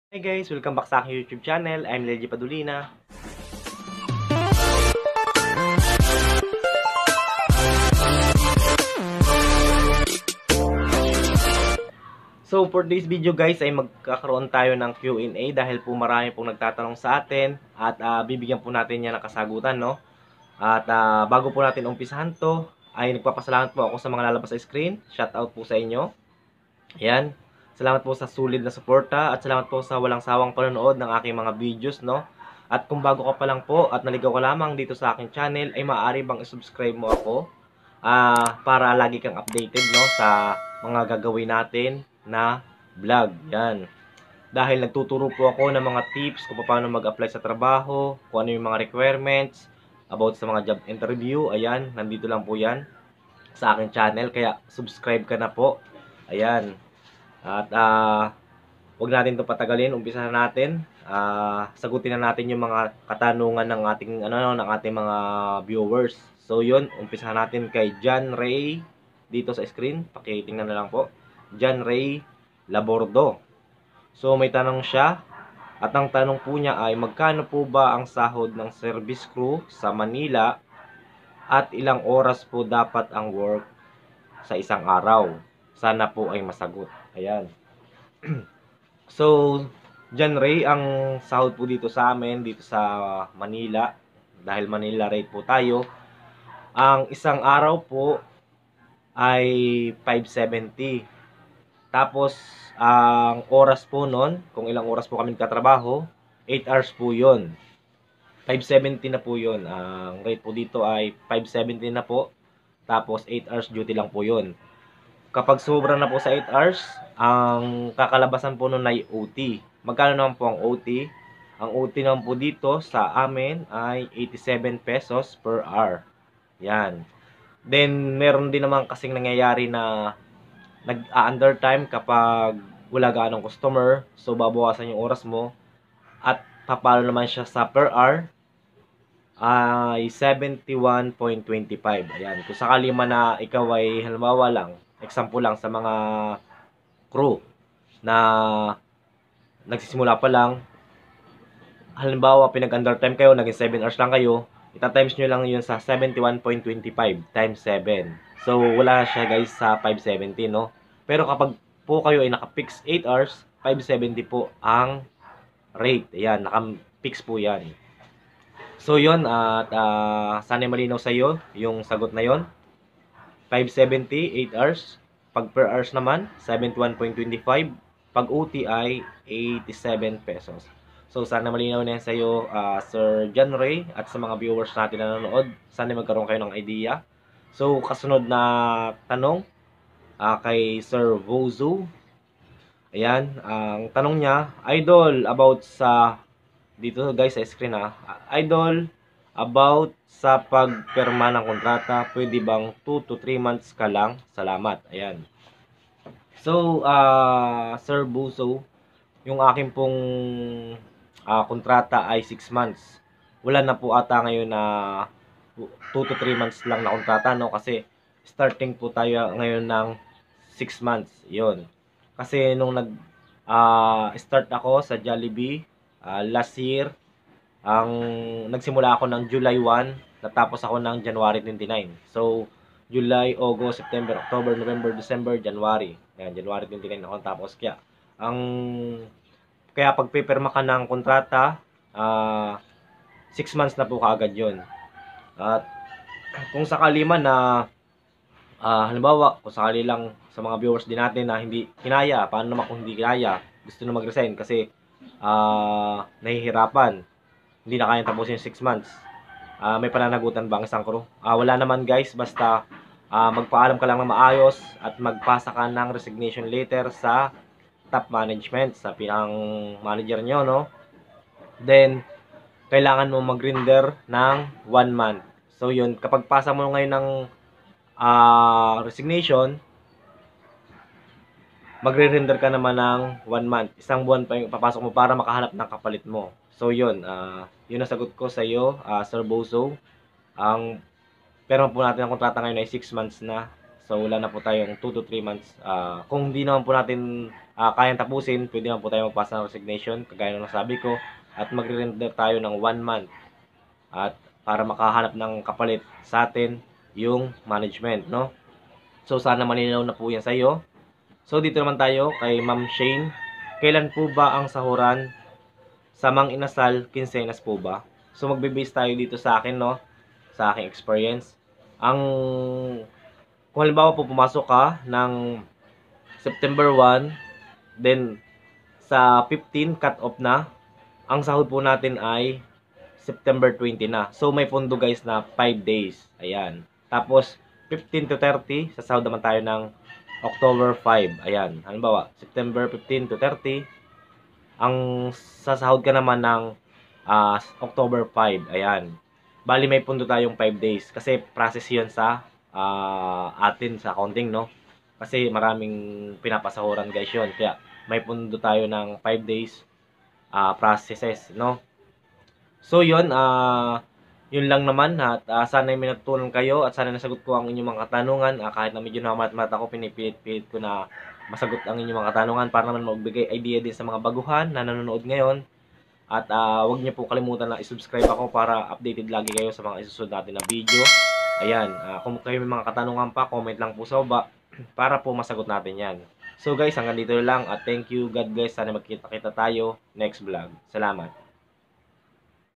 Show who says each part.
Speaker 1: Hey guys, welcome back sa aking YouTube channel. I'm Leji Padulina. So for this video guys ay magkakaroon tayo ng Q&A dahil po marami pong nagtatanong sa atin at bibigyan po natin yan ng kasagutan, no? At bago po natin umpisahan to ay nagpapasalamat po ako sa mga lalabas sa screen. Shout out po sa inyo. Ayan. Salamat po sa sulit na suporta at salamat po sa walang sawang panonood ng aking mga videos, no? At kung bago ka pa lang po at naligaw ka lamang dito sa aking channel, ay maaari bang i-subscribe mo ako para lagi kang updated, no, sa mga gagawin natin na vlog. Yan. Dahil nagtuturo po ako ng mga tips kung paano mag-apply sa trabaho, kung ano yung mga requirements about sa mga job interview. Ayan, nandito lang po yan sa aking channel. Kaya subscribe ka na po. Ayan. At wag natin 'to patagalin, umpisahan natin. Sagutin na natin yung mga katanungan ng ating mga viewers. So 'yun, umpisahan natin kay John Ray dito sa screen. Pakitingnan na lang po. John Ray Labordo. So may tanong siya at ang tanong po niya ay magkano po ba ang sahod ng service crew sa Manila at ilang oras po dapat ang work sa isang araw? Sana po ay masagot. Ayan. So, John Ray, ang sahod po dito sa amin, dito sa Manila, dahil Manila rate po tayo, ang isang araw po ay 570. Tapos, ang oras po nun, kung ilang oras po kami katrabaho, 8 hours po yun. 570 na po yun. Ang rate po dito ay 570 na po. Tapos, 8 hours duty lang po yun. Kapag sobra na po sa 8 hours, ang kakalabasan po nun ay OT. Magkano naman po ang OT? Ang OT naman po dito sa amin ay 87 pesos per hour. Yan. Then, meron din naman kasing nangyayari na nag-undertime kapag wala gaanong customer. So, babawasan yung oras mo. At papalo naman siya sa per hour ay 71.25. Ayan. Kung sakali man na ikaw ay halimbawa lang, example lang sa mga crew na nagsisimula pa lang, halimbawa pinag-undertime kayo, naging 7 hours lang kayo, ita-times nyo lang yun sa 71.25 times 7. So, wala siya guys sa 570, no? Pero kapag po kayo ay naka-fix 8 hours, 570 po ang rate. Ayan, naka-fix po yan. So, yun, at sana malinaw sa iyo yung sagot na yon. 570, 8 hours. Pag per hours naman, 71.25. Pag OT ay 87 pesos. So, sana malinaw na yan sa iyo, Sir John Ray, at sa mga viewers natin na nanonood. Sana magkaroon kayo ng idea. So, kasunod na tanong kay Sir Vozu. Ayan, ang tanong niya, Idol, about sa, dito guys sa screen Idol, about sa pagpirma ng kontrata, pwede bang 2 to 3 months ka lang? Salamat. Ayan. So, Sir Buso, yung akin pong kontrata ay 6 months. Wala na po ata ngayon na 2 to 3 months lang na kontrata, no? Kasi starting po tayo ngayon ng 6 months. Yun. Kasi nung start ako sa Jollibee last year, nagsimula ako ng July 1, natapos ako ng January 29. So, July, August, September, October, November, December, January. Ayan, January 29 ako tapos. Kaya pag pipirma ka ng kontrata, 6 months na po kaagad yun. At kung sakali man na, halimbawa, kung sakali lang sa mga viewers din natin na hindi kinaya, paano naman kung hindi kinaya, gusto na mag-resign kasi nahihirapan, hindi na kayang tapusin yung 6 months. May pananagutan ba ang isang crew? Wala naman guys, basta magpaalam ka lang ng maayos at magpasa ka ng resignation letter sa top management, sa pinang manager nyo, no? Then, kailangan mo mag-render ng 1 month. So yun, kapag pasa mo ngayon ng resignation, magre-render ka naman ng 1 month. Isang buwan pa yung papasok mo para makahanap ng kapalit mo. So yun, yun ang sagot ko sa iyo, Sir Bozo. Ang pero po natin ang kontrata ngayon ay 6 months na. So wala na po tayong 2 to 3 months. Kung hindi naman po natin kayang tapusin, pwede naman po tayo magpasa ng resignation, kagaya ng nasabi ko, at magre-render tayo ng 1 month at para makahanap ng kapalit sa atin yung management, no? So sana malinaw na po yan sa iyo. So dito naman tayo kay Ma'am Shane. Kailan po ba ang sahuran sa Mang Inasal? Quincenas po ba? So magbe-base tayo dito sa akin, no? Sa aking experience. Kung halimbawa po pumasok ka ng September 1, then sa 15 cut off na, ang sahod po natin ay September 20 na. So may pondo guys na 5 days. Ayan. Tapos 15 to 30, sasahod naman tayo ng October 5. Ayan. Halimbawa, September 15 to 30, ang sasahod ka naman ng October 5. Ayan. Bali may pondo tayong 5 days kasi process 'yon sa atin sa accounting, no? Kasi maraming pinapasahuran guys 'yon. Kaya may pondo tayo ng 5 days processes, no? So 'yun, yun lang naman at sana may natutunan kayo at sana nasagot ko ang inyong mga katanungan. Kahit na medyo namamat ako, pinipilit ko na masagot ang inyong mga katanungan para naman magbigay idea din sa mga baguhan na nanonood ngayon. At huwag niyo po kalimutan na i-subscribe ako para updated lagi kayo sa mga isusunod natin na video. Ayan, kung kayo may mga katanungan pa, comment lang po sa baba para po masagot natin yan. So guys, hanggang dito lang at thank you. God bless. Sana magkita-kita tayo next vlog. Salamat.